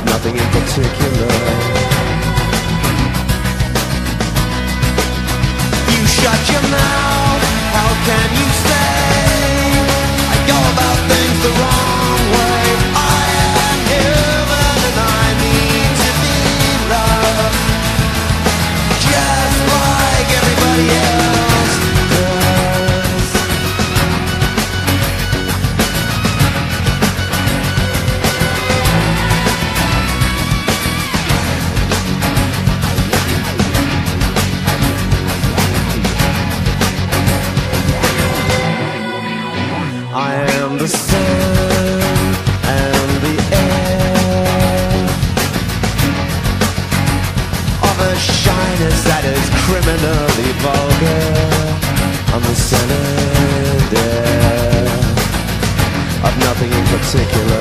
nothing in particular. You shut your mouth, how can you say I go about things the wrong way? I am human and I need to be loved, just like everybody else does. I am the sun and the air of a shyness that is criminally vulgar. I'm the center of nothing in particular.